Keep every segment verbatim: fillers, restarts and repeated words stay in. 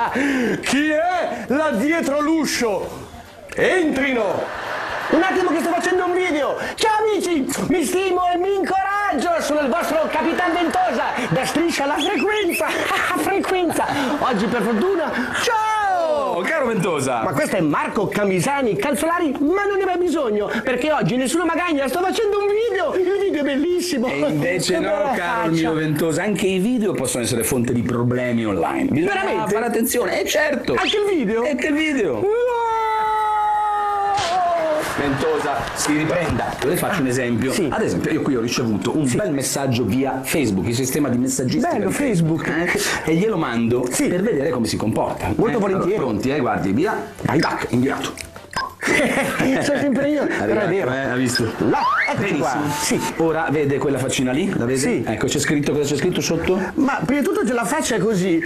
Chi è là dietro l'uscio? Entrino! Un attimo che sto facendo un video! Ciao amici! Mi stimo e mi incoraggio! Sono il vostro Capitan Ventosa! Da Striscia alla frequenza! Frequenza! Oggi per fortuna... Ciao! Oh, caro Ventosa! Ma questo è Marco Camisani Calzolari, ma non ne va bisogno, perché oggi nessuno magagna, sto facendo un video! Il video è bellissimo! E invece Che no, bella caro faccia. mio Ventosa, anche i video possono essere fonte di problemi online. Bisogna Veramente? fare attenzione, eh certo! Anche il video? Anche il video! Ventosa, si riprenda. Le faccio un esempio. Sì. Ad esempio, io qui ho ricevuto un Sì. bel messaggio via Facebook, il sistema di messaggistica. Bello, di Facebook. Eh? E glielo mando Sì. per vedere come si comporta. Molto Eh, volentieri. allora, pronti, eh? Guardi, via. Vai. Tac, inviato. Sono sempre io, però è Arrivato, vero. eh, ha visto? Là, eccoci qua. Benissimo. Sì. Ora vede quella faccina lì? La vede? Sì. Ecco, c'è scritto, cosa c'è scritto sotto? Ma prima di tutto già la faccia è così.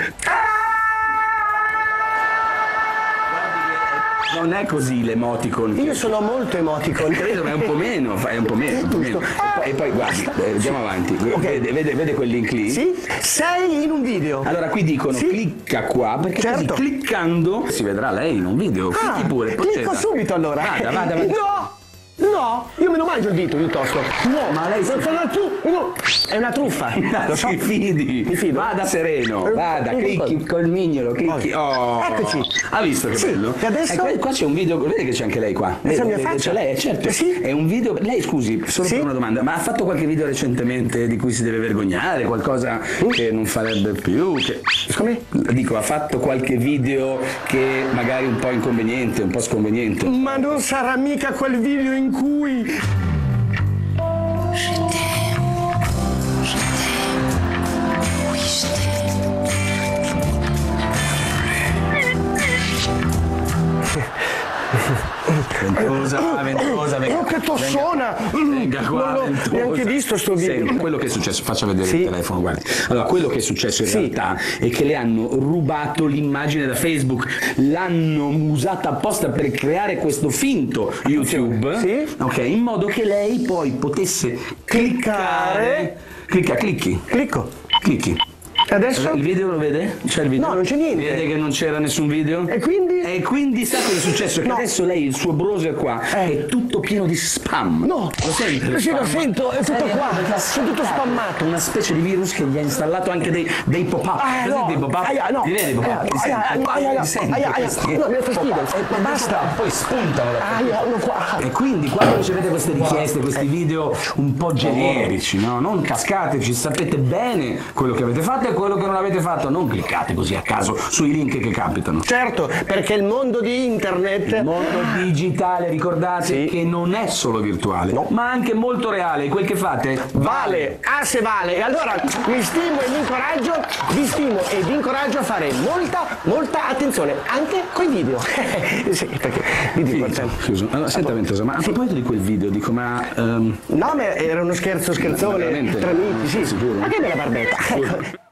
Non è così l'emoticon. Io sono molto emoticon. Credo, ma è un po' meno, fa- è un po' meno. Un po' meno. E poi, e poi guardi, eh, andiamo avanti. Vede, vede, vede quel link lì? Sì? Sei in un video. Allora qui dicono Sì. clicca qua, perché Certo. così cliccando si vedrà lei in un video. Ah, Clicchi pure, clicco proceda. subito allora. Vada, vada, vada. No! No! Io me lo mangio il dito piuttosto. No, Ma lei si- non sono tu. No. È una truffa. Lo so. Si fidi, Mi fido. vada sereno, vada, Eh, clicchi cosa? col mignolo, clicchi. Oh. Eccoci. Ha visto che Sì. bello? E adesso? Eh, qua, qua c'è un video, vede che c'è anche lei qua. Questa è la Vede, mia vede, faccia? c'è lei, certo. Eh, sì. È un video. Lei scusi, solo Sì. per una domanda, ma ha fatto qualche video recentemente di cui si deve vergognare? Qualcosa che non farebbe più? Che... Come? Dico, ha fatto qualche video che magari un po' inconveniente, un po' sconveniente? Ma non sarà mica quel video in cui... Ventosa, Ventosa, venga. Oh, che tossona! Venga qua, Non l'ho Ventosa. neanche visto sto video. Senti, quello che è successo, faccia vedere Sì. il telefono, guardi. Allora, quello che è successo in Sì. realtà è che le hanno rubato l'immagine da Facebook, l'hanno usata apposta per creare questo finto YouTube, Sì. ok, in modo che lei poi potesse cliccare, clicca, clicchi, Clicco. clicchi. E adesso? Il video lo vede? C'è il video? No, non c'è niente. Vede che non c'era nessun video? E quindi? E quindi sa cosa è successo? Che No. adesso lei, il suo browser qua, Eh. è tutto pieno di spam. No. Lo sente? il Sì, lo spam? sento, è tutto Eh, qua. perché ha Sono tutto scaricato spammato. Una specie di virus che gli ha installato anche dei, dei pop-up. Ah, Presente no. i pop-up? Aia, no. Li vede i pop-up? Aia, Li aia, sente? aia, aia, Li sente aia, aia. questi No, mi fa fastidio. pop-up? Eh, basta. Poi spuntano da Aia, uno qua. e quindi quando ricevete queste richieste, questi video un po' generici, no? Non cascateci, sapete bene quello che avete fatto e quello che non avete fatto, non cliccate così a caso sui link che capitano. Certo, perché il mondo di internet... Il mondo digitale, ricordate Sì. che non è solo virtuale, No. ma anche molto reale. Quel che fate Vale, ah se vale. E allora mi stimo e mi incoraggio, vi stimo e vi incoraggio a fare molta, molta attenzione, anche coi video. Sì, perché video importante. Chiuso. Allora, senta Ventosa, ma a proposito di quel video, dico, ma ehm, No, ma era uno scherzo scherzone veramente? tra amici, sì. Sicuro? Ma che bella barbetta.